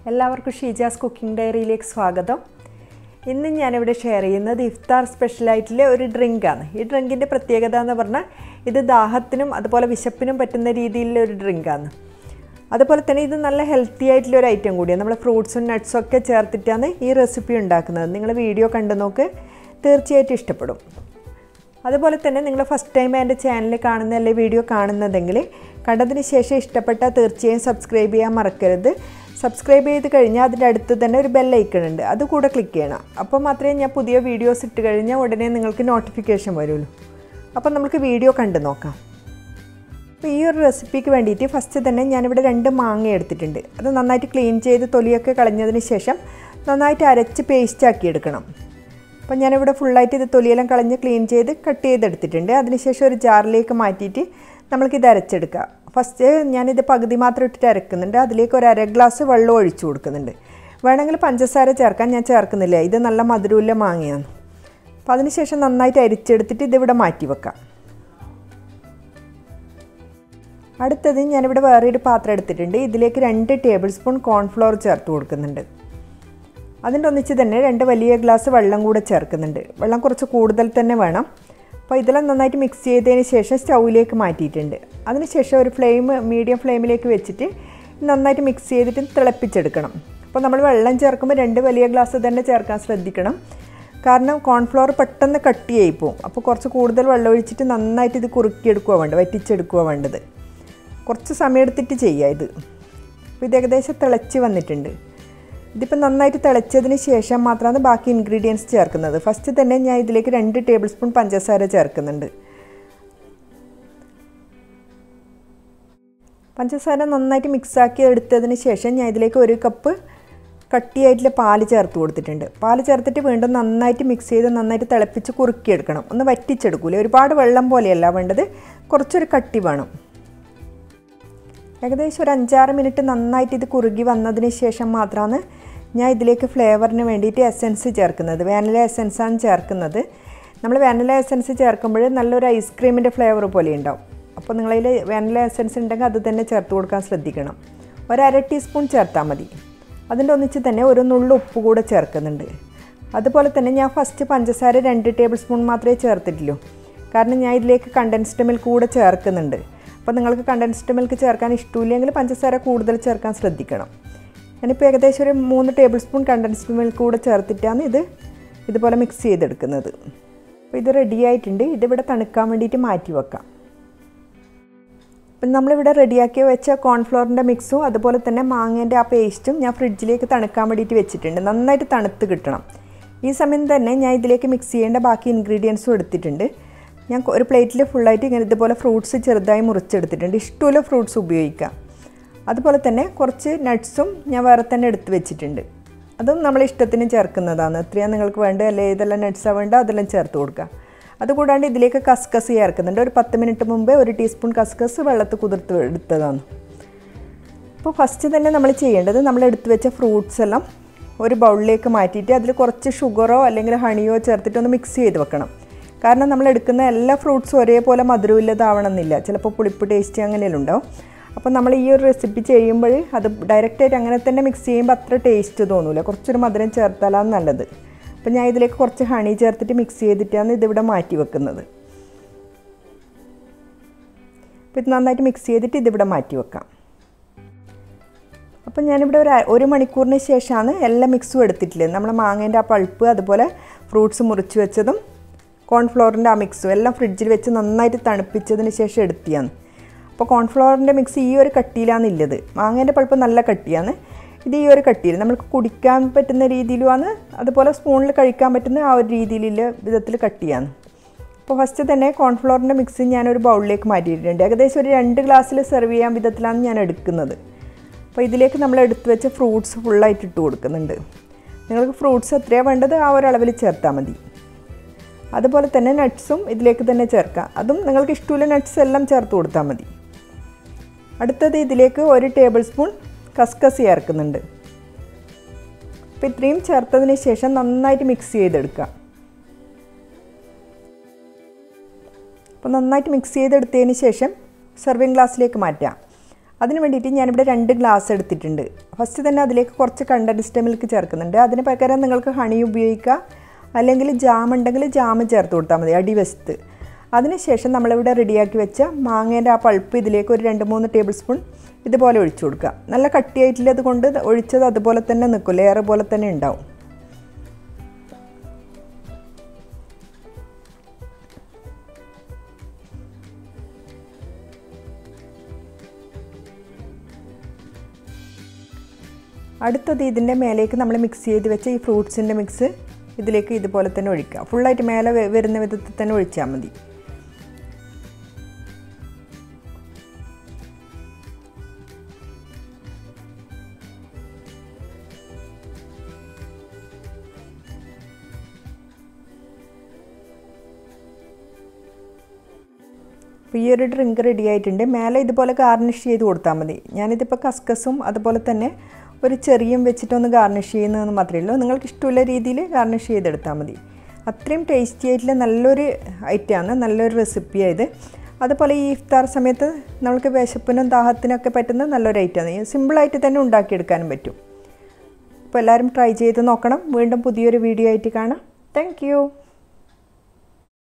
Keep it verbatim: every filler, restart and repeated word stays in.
എല്ലാവർക്കും ഷീജാസ് കുക്കിംഗ് ഡയറിയിലേക്ക് സ്വാഗതം. ഇന്ന് ഞാനിവിടെ ഷെയർ ചെയ്യുന്നത് ഇഫ്താർ സ്പെഷ്യലായിട്ടുള്ള ഒരു ഡ്രിങ്കാണ്. ഈ ഡ്രിങ്കിൻ്റെ പ്രത്യേകത എന്ന് പറഞ്ഞാൽ ഇത് ദാഹത്തിനും അതുപോലെ വിശപ്പിനും പറ്റുന്ന രീതിയിലുള്ള ഒരു ഡ്രിങ്കാണ്. അതുപോലെ തന്നെ ഇത് നല്ല ഹെൽത്തി ആയിട്ടുള്ള ഒരു ഐറ്റം കൂടിയാണ്. നമ്മൾ ഫ്രൂട്ട്സും നട്ട്സും ഒക്കെ ചേർത്തിട്ടാണ് ഈ റെസിപ്പി ഉണ്ടാക്കുന്നത്. നിങ്ങൾ വീഡിയോ കണ്ടു നോക്ക്, തീർച്ചയായിട്ടും ഇഷ്ടപ്പെടും. അതുപോലെ തന്നെ നിങ്ങൾ ഫസ്റ്റ് ടൈം എൻ്റെ ചാനൽ കാണുന്ന അല്ലെങ്കിൽ വീഡിയോ കാണുന്നതെങ്കിൽ കണ്ടതിന് ശേഷം ഇഷ്ടപ്പെട്ടാൽ തീർച്ചയായും സബ്സ്ക്രൈബ് ചെയ്യാൻ മറക്കരുത്. സബ്സ്ക്രൈബ് ചെയ്ത് കഴിഞ്ഞാൽ അതിൻ്റെ അടുത്ത് തന്നെ ഒരു ബെൽ ഐക്കൺ ഉണ്ട്, അത് കൂടെ ക്ലിക്ക് ചെയ്യണം. അപ്പോൾ മാത്രമേ ഞാൻ പുതിയ വീഡിയോസ് ഇട്ട് കഴിഞ്ഞാൽ ഉടനെ നിങ്ങൾക്ക് നോട്ടിഫിക്കേഷൻ വരുള്ളൂ. അപ്പോൾ നമുക്ക് വീഡിയോ കണ്ടു നോക്കാം. അപ്പോൾ ഈ ഒരു റെസിപ്പിക്ക് വേണ്ടിയിട്ട് ഫസ്റ്റ് തന്നെ ഞാനിവിടെ രണ്ട് മാങ്ങ എടുത്തിട്ടുണ്ട്. അത് നന്നായിട്ട് ക്ലീൻ ചെയ്ത് തൊലിയൊക്കെ കളഞ്ഞതിന് ശേഷം നന്നായിട്ട് അരച്ച് പേസ്റ്റ് ആക്കി എടുക്കണം. അപ്പോൾ ഞാനിവിടെ ഫുള്ളായിട്ട് ഇത് തൊലിയെല്ലാം കളഞ്ഞ് ക്ലീൻ ചെയ്ത് കട്ട് ചെയ്തെടുത്തിട്ടുണ്ട്. അതിനുശേഷം ഒരു ജാറിലേക്ക് മാറ്റിയിട്ട് നമ്മൾക്കിത് അരച്ചെടുക്കാം. ഫസ്റ്റ് ഞാനിത് പകുതി മാത്രം ഇട്ടിട്ട് അരക്കുന്നുണ്ട്. അതിലേക്ക് ഒരു അര ഗ്ലാസ് വെള്ളം ഒഴിച്ചു കൊടുക്കുന്നുണ്ട്. വേണമെങ്കിൽ പഞ്ചസാര ചേർക്കാൻ, ഞാൻ ചേർക്കുന്നില്ല. ഇത് നല്ല മധുരമുള്ള മാങ്ങയാണ്. അപ്പോൾ അതിനുശേഷം നന്നായിട്ട് അരിച്ചെടുത്തിട്ട് ഇതിവിടെ മാറ്റി വെക്കാം. അടുത്തത് ഞാനിവിടെ വേറൊരു പാത്രം എടുത്തിട്ടുണ്ട്. ഇതിലേക്ക് രണ്ട് ടേബിൾ സ്പൂൺ കോൺഫ്ലോർ ചേർത്ത് കൊടുക്കുന്നുണ്ട്. അതിൻ്റെ ഒന്നിച്ച് തന്നെ രണ്ട് വലിയ ഗ്ലാസ് വെള്ളം കൂടെ ചേർക്കുന്നുണ്ട്. വെള്ളം കുറച്ച് കൂടുതൽ തന്നെ വേണം. അപ്പോൾ ഇതെല്ലാം നന്നായിട്ട് മിക്സ് ചെയ്തതിന് ശേഷം സ്റ്റൗവിലേക്ക് മാറ്റിയിട്ടുണ്ട്. അതിനുശേഷം ഒരു ഫ്ലെയിം മീഡിയം ഫ്ലെയിമിലേക്ക് വെച്ചിട്ട് നന്നായിട്ട് മിക്സ് ചെയ്തിട്ട് തിളപ്പിച്ചെടുക്കണം. അപ്പോൾ നമ്മൾ വെള്ളം ചേർക്കുമ്പോൾ രണ്ട് വലിയ ഗ്ലാസ് തന്നെ ചേർക്കാൻ ശ്രദ്ധിക്കണം. കാരണം കോൺഫ്ലോർ പെട്ടെന്ന് കട്ടിയായി പോവും. അപ്പോൾ കുറച്ച് കൂടുതൽ വെള്ളം ഒഴിച്ചിട്ട് നന്നായിട്ട് ഇത് കുറുക്കിയെടുക്കുക വേണ്ടത്, വറ്റിച്ചെടുക്കുക വേണ്ടത്. കുറച്ച് സമയം എടുത്തിട്ട് ചെയ്യുക ഇത്. അപ്പോൾ ഇത് ഏകദേശം തിളച്ച് വന്നിട്ടുണ്ട്. ഇതിപ്പോൾ നന്നായിട്ട് തിളച്ചതിന് ശേഷം മാത്രമാണ് ബാക്കി ഇൻഗ്രീഡിയൻസ് ചേർക്കുന്നത്. ഫസ്റ്റ് തന്നെ ഞാൻ ഇതിലേക്ക് രണ്ട് ടേബിൾ സ്പൂൺ പഞ്ചസാര ചേർക്കുന്നുണ്ട്. പഞ്ചസാര നന്നായിട്ട് മിക്സാക്കി എടുത്തതിന് ശേഷം ഞാൻ ഇതിലേക്ക് ഒരു കപ്പ് കട്ടിയായിട്ടുള്ള പാല് ചേർത്ത് കൊടുത്തിട്ടുണ്ട്. പാല് ചേർത്തിട്ട് വീണ്ടും നന്നായിട്ട് മിക്സ് ചെയ്ത് നന്നായിട്ട് തിളപ്പിച്ച് കുറുക്കിയെടുക്കണം. ഒന്ന് വറ്റിച്ചെടുക്കൂലേ, ഒരുപാട് വെള്ളം പോലെയല്ല വേണ്ടത്, കുറച്ചൊരു കട്ടി വേണം. ഏകദേശം ഒരു അഞ്ചാറ് മിനിറ്റ് നന്നായിട്ട് ഇത് കുറുകി വന്നതിന് ശേഷം മാത്രമാണ് ഞാൻ ഇതിലേക്ക് ഫ്ലേവറിന് വേണ്ടിയിട്ട് എസെൻസ് ചേർക്കുന്നത്. വാനില എസെൻസാണ് ചേർക്കുന്നത്. നമ്മൾ വാനില എസെൻസ് ചേർക്കുമ്പോൾ നല്ലൊരു ഐസ്ക്രീമിൻ്റെ ഫ്ലേവർ പോലെ ഉണ്ടാവും. അപ്പോൾ നിങ്ങളതിൽ വാനില എസെൻസ് ഉണ്ടെങ്കിൽ അത് തന്നെ ചേർത്ത് കൊടുക്കാൻ ശ്രദ്ധിക്കണം. ഒരു അര ടീസ്പൂൺ ചേർത്താൽ മതി. അതിൻ്റെ ഒന്നിച്ച് തന്നെ ഒരു നുള്ളു ഉപ്പ് കൂടെ ചേർക്കുന്നുണ്ട്. അതുപോലെ തന്നെ ഞാൻ ഫസ്റ്റ് പഞ്ചസാര രണ്ട് ടേബിൾ സ്പൂൺ മാത്രമേ ചേർത്തിട്ടുള്ളൂ. കാരണം ഞാൻ ഇതിലേക്ക് കണ്ടൻസ്ഡ് മിൽക്ക് കൂടെ ചേർക്കുന്നുണ്ട്. അപ്പോൾ നിങ്ങൾക്ക് കണ്ടൻസ്ഡ് മിൽക്ക് ചേർക്കാൻ ഇഷ്ടമില്ലെങ്കിൽ പഞ്ചസാര കൂടുതൽ ചേർക്കാൻ ശ്രദ്ധിക്കണം. ഞാനിപ്പോൾ ഏകദേശം ഒരു മൂന്ന് ടേബിൾ സ്പൂൺ കണ്ടൻസ്ഡ് മിൽക്ക് കൂടെ ചേർത്തിട്ടാണ് ഇത് ഇതുപോലെ മിക്സ് ചെയ്തെടുക്കുന്നത്. അപ്പോൾ ഇത് റെഡി ആയിട്ടുണ്ട്. ഇതിവിടെ തണുക്കാൻ വേണ്ടിയിട്ട് മാറ്റി വെക്കാം. അപ്പം നമ്മളിവിടെ റെഡിയാക്കി വെച്ച കോൺഫ്ലോറിൻ്റെ മിക്സും അതുപോലെ തന്നെ മാങ്ങേൻ്റെ ആ പേസ്റ്റും ഞാൻ ഫ്രിഡ്ജിലേക്ക് തണുക്കാൻ വേണ്ടിയിട്ട് വെച്ചിട്ടുണ്ട്. നന്നായിട്ട് തണുത്ത് കിട്ടണം. ഈ സമയം തന്നെ ഞാൻ ഇതിലേക്ക് മിക്സ് ചെയ്യേണ്ട ബാക്കി ഇൻഗ്രീഡിയൻസും എടുത്തിട്ടുണ്ട്. ഞാൻ ഒരു പ്ലേറ്റിൽ ഫുള്ളായിട്ട് ഇങ്ങനെ ഇതുപോലെ ഫ്രൂട്ട്സ് ചെറുതായി മുറിച്ചെടുത്തിട്ടുണ്ട്. ഇഷ്ടമുള്ള ഫ്രൂട്ട്സ് ഉപയോഗിക്കാം. അതുപോലെ തന്നെ കുറച്ച് നട്ട്സും ഞാൻ വേറെ തന്നെ എടുത്ത് വെച്ചിട്ടുണ്ട്. അതും നമ്മൾ ഇഷ്ടത്തിന് ചേർക്കുന്നതാണ്. എത്രയാണ് നിങ്ങൾക്ക് വേണ്ടത്, അല്ലെങ്കിൽ ഏതെല്ലാം നട്ട്സാണ് വേണ്ടത് അതെല്ലാം ചേർത്ത് കൊടുക്കുക. അതുകൂടാണ്ട് ഇതിലേക്ക് കസ്കസ് ചേർക്കുന്നുണ്ട്. ഒരു പത്ത് മിനിറ്റ് മുമ്പേ ഒരു ടീസ്പൂൺ കസ്കസ് വെള്ളത്തിൽ കുതിർത്ത് എടുത്തതാണ്. അപ്പോൾ ഫസ്റ്റ് തന്നെ നമ്മൾ ചെയ്യേണ്ടത്, നമ്മൾ എടുത്ത് വെച്ച ഫ്രൂട്ട്സ് എല്ലാം ഒരു ബൗളിലേക്ക് മാറ്റിയിട്ട് അതിൽ കുറച്ച് ഷുഗറോ അല്ലെങ്കിൽ ഹണിയോ ചേർത്തിട്ട് ഒന്ന് മിക്സ് ചെയ്ത് വെക്കണം. കാരണം നമ്മൾ എടുക്കുന്ന എല്ലാ ഫ്രൂട്ട്സും ഒരേപോലെ മധുരമില്ലതാവണമെന്നില്ല. ചിലപ്പോൾ പുളിപ്പ് ടേസ്റ്റ് അങ്ങനെയെല്ലാം ഉണ്ടാവും. അപ്പോൾ നമ്മൾ ഈ ഒരു റെസിപ്പി ചെയ്യുമ്പോൾ അത് ഡയറക്റ്റായിട്ട് അങ്ങനെ തന്നെ മിക്സ് ചെയ്യുമ്പോൾ അത്ര ടേസ്റ്റ് തോന്നില്ല. കുറച്ചൊരു മധുരം ചേർത്താലാണ് നല്ലത്. അപ്പോൾ ഞാൻ ഇതിലേക്ക് കുറച്ച് ഹണി ചേർത്തിട്ട് മിക്സ് ചെയ്തിട്ടാണ് ഇതിവിടെ മാറ്റി വെക്കുന്നത്. അപ്പോൾ ഇത് നന്നായിട്ട് മിക്സ് ചെയ്തിട്ട് ഇതിവിടെ മാറ്റി വെക്കാം. അപ്പോൾ ഞാനിവിടെ ഒരു ഒരു മണിക്കൂറിന് ശേഷമാണ് എല്ലാ മിക്സും എടുത്തിട്ടുള്ളത്. നമ്മൾ മാങ്ങേൻ്റെ ആ പൾപ്പ്, അതുപോലെ ഫ്രൂട്ട്സ് മുറിച്ച് വെച്ചതും കോൺഫ്ലോറിൻ്റെ ആ മിക്സും എല്ലാം ഫ്രിഡ്ജിൽ വെച്ച് നന്നായിട്ട് തണുപ്പിച്ചതിന് ശേഷം എടുത്തിയാണ്. അപ്പോൾ കോൺഫ്ലോറിൻ്റെ മിക്സ് ഈ ഒരു കട്ടിയിലാണ് ഉള്ളത്. മാങ്ങേൻ്റെ പൾപ്പ് നല്ല കട്ടിയാണ്. ഇത് ഈ ഒരു കട്ടിയിൽ നമുക്ക് കുടിക്കാൻ പറ്റുന്ന രീതിയിലുമാണ്, അതുപോലെ സ്പൂണിൽ കഴിക്കാൻ പറ്റുന്ന ആ ഒരു രീതിയിലുള്ള വിധത്തിൽ കട്ടിയാണ്. അപ്പോൾ ഫസ്റ്റ് തന്നെ കോൺഫ്ലോറിൻ്റെ മിക്സ് ഞാനൊരു ബൗളിലേക്ക് മാറ്റിയിട്ടുണ്ട്. ഏകദേശം ഒരു രണ്ട് ഗ്ലാസ്സിൽ സെർവ് ചെയ്യാൻ വിധത്തിലാണ് ഞാൻ എടുക്കുന്നത്. അപ്പോൾ ഇതിലേക്ക് നമ്മൾ എടുത്ത് വെച്ച ഫ്രൂട്ട്സ് ഫുള്ളായിട്ട് ഇട്ട് കൊടുക്കുന്നുണ്ട്. നിങ്ങൾക്ക് ഫ്രൂട്ട്സ് എത്രയാണ് വേണ്ടത് ആ ഒരു അളവിൽ ചേർത്താൽ മതി. അതുപോലെ തന്നെ നട്ട്സും ഇതിലേക്ക് തന്നെ ചേർക്കാം. അതും നിങ്ങൾക്ക് ഇഷ്ടമുള്ള നട്ട്സ് എല്ലാം ചേർത്ത് കൊടുത്താൽ മതി. അടുത്തത് ഇതിലേക്ക് ഒരു ടേബിൾ സ്പൂൺ കസ്കസ് ചേർക്കുന്നുണ്ട്. അപ്പോൾ ഇത്രയും ചേർത്തതിന് ശേഷം നന്നായിട്ട് മിക്സ് ചെയ്തെടുക്കുക. അപ്പോൾ നന്നായിട്ട് മിക്സ് ചെയ്തെടുത്തതിന് ശേഷം സെർവിങ് ഗ്ലാസ്സിലേക്ക് മാറ്റാം. അതിന് വേണ്ടിയിട്ട് ഞാനിവിടെ രണ്ട് ഗ്ലാസ് എടുത്തിട്ടുണ്ട്. ഫസ്റ്റ് തന്നെ അതിലേക്ക് കുറച്ച് കണ്ടൻസ്ഡ് മിൽക്ക് ചേർക്കുന്നുണ്ട്. അതിന് പകരം നിങ്ങൾക്ക് ഹണി ഉപയോഗിക്കുക, അല്ലെങ്കിൽ ജാം ഉണ്ടെങ്കിൽ ജാം ചേർത്ത് കൊടുത്താൽ മതി അടിവശത്ത്. അതിനുശേഷം നമ്മളിവിടെ റെഡിയാക്കി വെച്ച മാങ്ങേൻ്റെ ആ പൾപ്പ് ഇതിലേക്ക് ഒരു രണ്ട് മൂന്ന് ടേബിൾ സ്പൂൺ ഇതുപോലെ ഒഴിച്ചു കൊടുക്കുക. നല്ല കട്ടിയായിട്ടില്ലത് കൊണ്ട് ഒഴിച്ചത് അതുപോലെ തന്നെ നിൽക്കും, ലെയർ പോലെ തന്നെ ഉണ്ടാവും. അടുത്തത് ഇതിൻ്റെ മേലേക്ക് നമ്മൾ മിക്സ് ചെയ്ത് വെച്ച ഈ ഫ്രൂട്ട്സിൻ്റെ മിക്സ് ഇതിലേക്ക് ഇതുപോലെ തന്നെ ഒഴിക്കുക. ഫുള്ളായിട്ട് മേലെ വരുന്ന വിധത്തിൽ തന്നെ ഒഴിച്ചാൽ മതി. അപ്പോൾ ഈ ഒരു ഡ്രിങ്ക് റെഡി ആയിട്ടുണ്ട്. മേലെ ഇതുപോലെ ഗാർണിഷ് ചെയ്ത് കൊടുത്താൽ മതി. ഞാനിതിപ്പോൾ കസ്കസും അതുപോലെ തന്നെ ഒരു ചെറിയും വെച്ചിട്ടൊന്ന് ഗാർണിഷ് ചെയ്യുന്നതെന്ന് മാത്രമേ ഉള്ളൂ. നിങ്ങൾക്ക് ഇഷ്ടമുള്ള രീതിയിൽ ഗാർണിഷ് ചെയ്തെടുത്താൽ മതി. അത്രയും ടേസ്റ്റി ആയിട്ടുള്ള നല്ലൊരു ഐറ്റമാണ്, നല്ലൊരു റെസിപ്പിയായത്. അതുപോലെ ഈ ഇഫ്താർ സമയത്ത് നമുക്ക് വിശപ്പിനും ദാഹത്തിനൊക്കെ പറ്റുന്ന നല്ലൊരു ഐറ്റമാണ്. സിമ്പിളായിട്ട് തന്നെ ഉണ്ടാക്കിയെടുക്കാനും പറ്റും. അപ്പോൾ എല്ലാവരും ട്രൈ ചെയ്ത് നോക്കണം. വീണ്ടും പുതിയൊരു വീഡിയോ ആയിട്ട് കാണാം. താങ്ക്